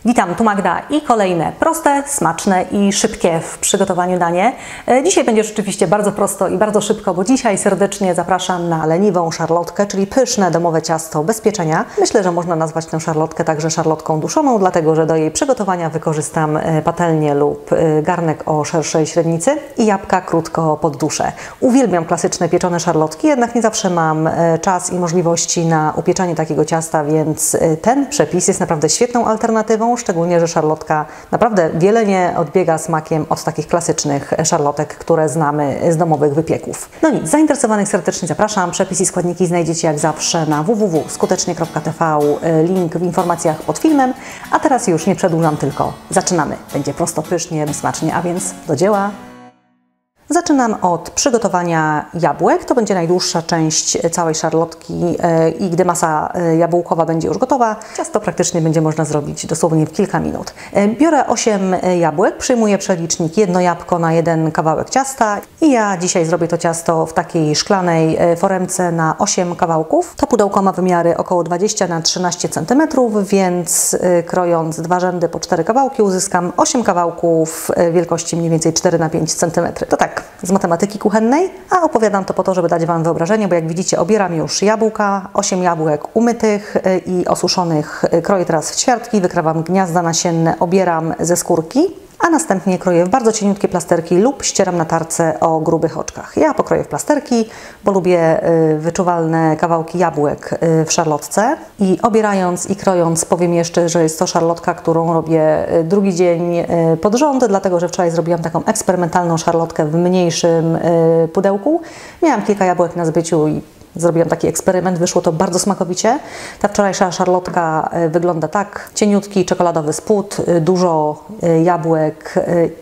Witam, tu Magda i kolejne proste, smaczne i szybkie w przygotowaniu danie. Dzisiaj będzie rzeczywiście bardzo prosto i bardzo szybko, bo dzisiaj serdecznie zapraszam na leniwą szarlotkę, czyli pyszne domowe ciasto bez pieczenia. Myślę, że można nazwać tę szarlotkę także szarlotką duszoną, dlatego że do jej przygotowania wykorzystam patelnię lub garnek o szerszej średnicy i jabłka krótko pod duszę. Uwielbiam klasyczne pieczone szarlotki, jednak nie zawsze mam czas i możliwości na upieczenie takiego ciasta, więc ten przepis jest naprawdę świetną alternatywą. Szczególnie, że szarlotka naprawdę wiele nie odbiega smakiem od takich klasycznych szarlotek, które znamy z domowych wypieków. No nic, zainteresowanych serdecznie zapraszam. Przepis i składniki znajdziecie jak zawsze na www.skutecznie.tv, link w informacjach pod filmem. A teraz już nie przedłużam, tylko zaczynamy. Będzie prosto, pysznie, smacznie, a więc do dzieła. Zaczynam od przygotowania jabłek. To będzie najdłuższa część całej szarlotki i gdy masa jabłkowa będzie już gotowa, ciasto praktycznie będzie można zrobić dosłownie w kilka minut. Biorę 8 jabłek, przyjmuję przelicznik 1 jabłko na 1 kawałek ciasta i ja dzisiaj zrobię to ciasto w takiej szklanej foremce na 8 kawałków. To pudełko ma wymiary około 20 na 13 cm, więc krojąc 2 rzędy po 4 kawałki uzyskam 8 kawałków wielkości mniej więcej 4 na 5 cm. To tak z matematyki kuchennej, a opowiadam to po to, żeby dać Wam wyobrażenie, bo jak widzicie obieram już jabłka, 8 jabłek umytych i osuszonych kroję teraz w ćwiartki, wykrawam gniazda nasienne, obieram ze skórki, a następnie kroję w bardzo cieniutkie plasterki lub ścieram na tarce o grubych oczkach. Ja pokroję w plasterki, bo lubię wyczuwalne kawałki jabłek w szarlotce i obierając i krojąc powiem jeszcze, że jest to szarlotka, którą robię drugi dzień pod rząd, dlatego że wczoraj zrobiłam taką eksperymentalną szarlotkę w mniejszym pudełku. Miałam kilka jabłek na zbyciu i zrobiłam taki eksperyment, wyszło to bardzo smakowicie. Ta wczorajsza szarlotka wygląda tak. Cieniutki czekoladowy spód, dużo jabłek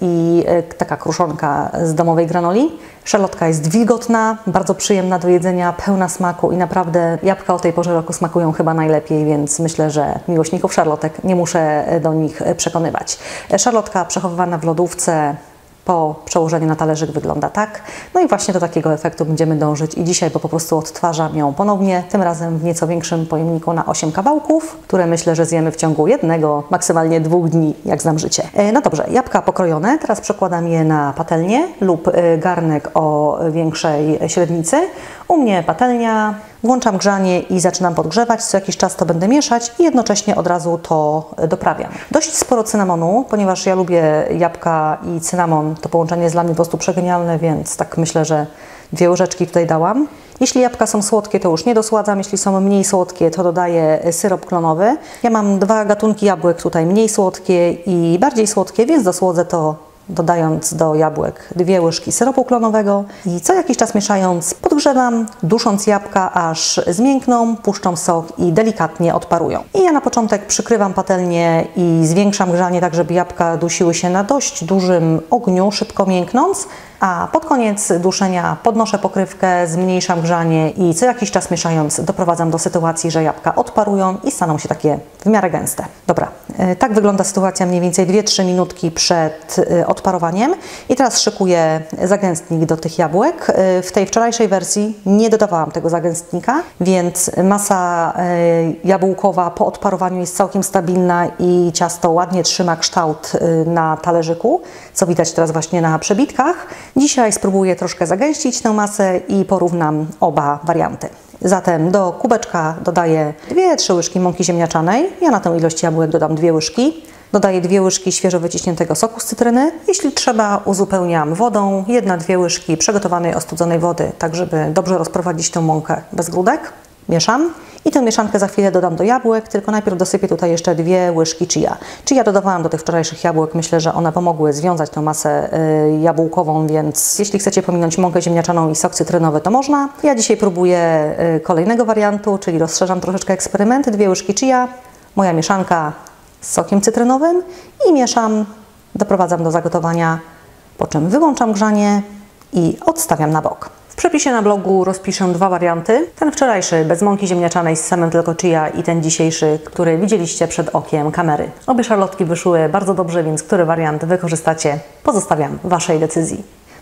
i taka kruszonka z domowej granoli. Szarlotka jest wilgotna, bardzo przyjemna do jedzenia, pełna smaku i naprawdę jabłka o tej porze roku smakują chyba najlepiej, więc myślę, że miłośników szarlotek nie muszę do nich przekonywać. Szarlotka przechowywana w lodówce po przełożeniu na talerzyk wygląda tak. No i właśnie do takiego efektu będziemy dążyć i dzisiaj, bo po prostu odtwarzam ją ponownie, tym razem w nieco większym pojemniku na 8 kawałków, które myślę, że zjemy w ciągu 1, maksymalnie 2 dni, jak znam życie. No dobrze, jabłka pokrojone, teraz przekładam je na patelnię lub garnek o większej średnicy. U mnie patelnia, włączam grzanie i zaczynam podgrzewać, co jakiś czas to będę mieszać i jednocześnie od razu to doprawiam. Dość sporo cynamonu, ponieważ ja lubię jabłka i cynamon, to połączenie jest dla mnie po prostu przegenialne, więc tak myślę, że 2 łyżeczki tutaj dałam. Jeśli jabłka są słodkie, to już nie dosładzam, jeśli są mniej słodkie, to dodaję syrop klonowy. Ja mam 2 gatunki jabłek tutaj, mniej słodkie i bardziej słodkie, więc dosłodzę to dodając do jabłek 2 łyżki syropu klonowego i co jakiś czas mieszając podgrzewam, dusząc jabłka aż zmiękną, puszczą sok i delikatnie odparują. I ja na początek przykrywam patelnię i zwiększam grzanie tak, żeby jabłka dusiły się na dość dużym ogniu, szybko mięknąc, a pod koniec duszenia podnoszę pokrywkę, zmniejszam grzanie i co jakiś czas mieszając doprowadzam do sytuacji, że jabłka odparują i staną się takie w miarę gęste. Dobra, tak wygląda sytuacja mniej więcej 2-3 minutki przed odparowaniem i teraz szykuję zagęstnik do tych jabłek. W tej wczorajszej wersji nie dodawałam tego zagęstnika, więc masa jabłkowa po odparowaniu jest całkiem stabilna i ciasto ładnie trzyma kształt na talerzyku, co widać teraz właśnie na przebitkach. Dzisiaj spróbuję troszkę zagęścić tę masę i porównam oba warianty. Zatem do kubeczka dodaję 2-3 łyżki mąki ziemniaczanej. Ja na tę ilość jabłek dodam 2 łyżki. Dodaję 2 łyżki świeżo wyciśniętego soku z cytryny. Jeśli trzeba, uzupełniam wodą. 1-2 łyżki przygotowanej ostudzonej wody, tak żeby dobrze rozprowadzić tę mąkę bez grudek. Mieszam. I tę mieszankę za chwilę dodam do jabłek, tylko najpierw dosypię tutaj jeszcze 2 łyżki chia. Chia dodawałam do tych wczorajszych jabłek, myślę, że one pomogły związać tę masę jabłkową, więc jeśli chcecie pominąć mąkę ziemniaczaną i sok cytrynowy, to można. Ja dzisiaj próbuję kolejnego wariantu, czyli rozszerzam troszeczkę eksperyment. 2 łyżki chia, moja mieszanka z sokiem cytrynowym i mieszam, doprowadzam do zagotowania, po czym wyłączam grzanie i odstawiam na bok. W przepisie na blogu rozpiszę 2 warianty. Ten wczorajszy bez mąki ziemniaczanej z samym tylko chia i ten dzisiejszy, który widzieliście przed okiem kamery. Obie szarlotki wyszły bardzo dobrze, więc który wariant wykorzystacie, pozostawiam Waszej decyzji.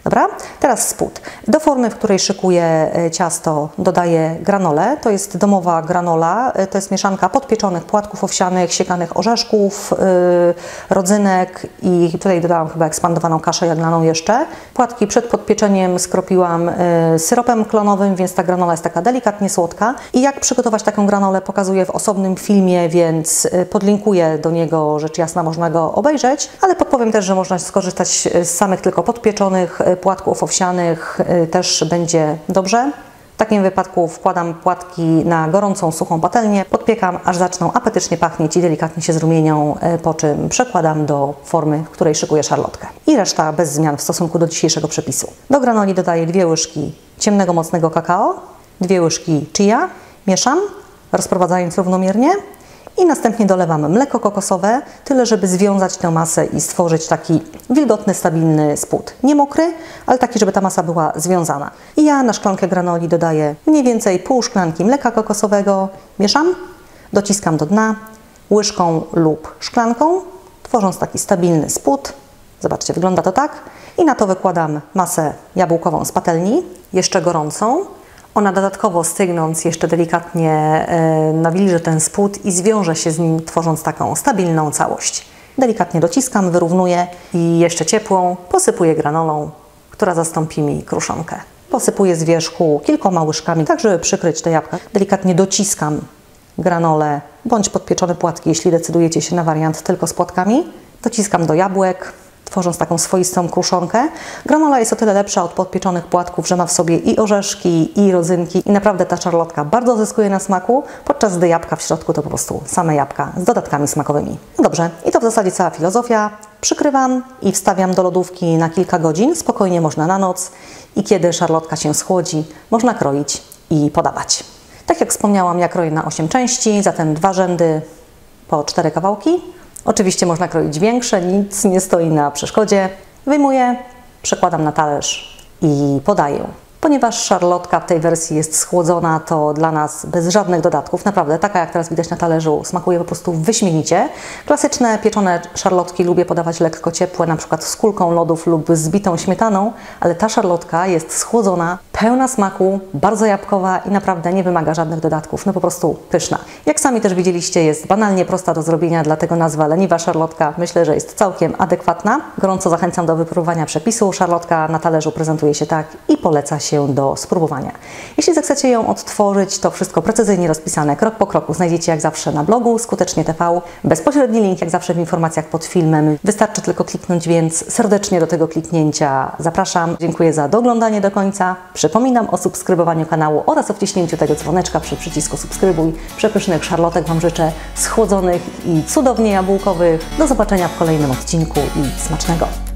Dobra, teraz spód. Do formy, w której szykuję ciasto, dodaję granolę. To jest domowa granola, to jest mieszanka podpieczonych płatków owsianych, siekanych orzeszków, rodzynek i tutaj dodałam chyba ekspandowaną kaszę jaglaną jeszcze. Płatki przed podpieczeniem skropiłam syropem klonowym, więc ta granola jest taka delikatnie słodka. I jak przygotować taką granolę, pokazuję w osobnym filmie, więc podlinkuję do niego, rzecz jasna można go obejrzeć, ale podpowiem też, że można skorzystać z samych tylko podpieczonych płatków owsianych, też będzie dobrze. W takim wypadku wkładam płatki na gorącą, suchą patelnię, podpiekam, aż zaczną apetycznie pachnieć i delikatnie się zrumienią, po czym przekładam do formy, w której szykuję szarlotkę. I reszta bez zmian w stosunku do dzisiejszego przepisu. Do granoli dodaję 2 łyżki ciemnego, mocnego kakao, 2 łyżki chia, mieszam, rozprowadzając równomiernie. I następnie dolewam mleko kokosowe, tyle żeby związać tę masę i stworzyć taki wilgotny, stabilny spód. Nie mokry, ale taki, żeby ta masa była związana. I ja na szklankę granoli dodaję mniej więcej pół szklanki mleka kokosowego, mieszam, dociskam do dna łyżką lub szklanką, tworząc taki stabilny spód. Zobaczcie, wygląda to tak. I na to wykładam masę jabłkową z patelni, jeszcze gorącą. Ona dodatkowo stygnąc jeszcze delikatnie nawilży ten spód i zwiąże się z nim, tworząc taką stabilną całość. Delikatnie dociskam, wyrównuję i jeszcze ciepłą posypuję granolą, która zastąpi mi kruszonkę. Posypuję z wierzchu kilkoma łyżkami, tak żeby przykryć te jabłka. Delikatnie dociskam granolę bądź podpieczone płatki, jeśli decydujecie się na wariant tylko z płatkami. Dociskam do jabłek, tworząc taką swoistą kruszonkę. Granola jest o tyle lepsza od podpieczonych płatków, że ma w sobie i orzeszki, i rodzynki i naprawdę ta szarlotka bardzo zyskuje na smaku, podczas gdy jabłka w środku to po prostu same jabłka z dodatkami smakowymi. No dobrze, i to w zasadzie cała filozofia. Przykrywam i wstawiam do lodówki na kilka godzin, spokojnie można na noc i kiedy szarlotka się schłodzi, można kroić i podawać. Tak jak wspomniałam, ja kroję na 8 części, zatem 2 rzędy po 4 kawałki. Oczywiście można kroić większe, nic nie stoi na przeszkodzie. Wyjmuję, przekładam na talerz i podaję. Ponieważ szarlotka w tej wersji jest schłodzona, to dla nas bez żadnych dodatków, naprawdę taka jak teraz widać na talerzu, smakuje po prostu wyśmienicie. Klasyczne pieczone szarlotki lubię podawać lekko ciepłe, na przykład z kulką lodów lub z bitą śmietaną, ale ta szarlotka jest schłodzona, pełna smaku, bardzo jabłkowa i naprawdę nie wymaga żadnych dodatków, no po prostu pyszna. Jak sami też widzieliście, jest banalnie prosta do zrobienia, dlatego nazwa leniwa szarlotka myślę, że jest całkiem adekwatna. Gorąco zachęcam do wypróbowania przepisu. Szarlotka na talerzu prezentuje się tak i poleca się do spróbowania. Jeśli zechcecie ją odtworzyć, to wszystko precyzyjnie rozpisane krok po kroku znajdziecie jak zawsze na blogu Skutecznie TV. Bezpośredni link jak zawsze w informacjach pod filmem. Wystarczy tylko kliknąć, więc serdecznie do tego kliknięcia zapraszam. Dziękuję za doglądanie do końca. Przypominam o subskrybowaniu kanału oraz o wciśnięciu tego dzwoneczka przy przycisku subskrybuj. Przepysznych szarlotek Wam życzę, schłodzonych i cudownie jabłkowych. Do zobaczenia w kolejnym odcinku i smacznego!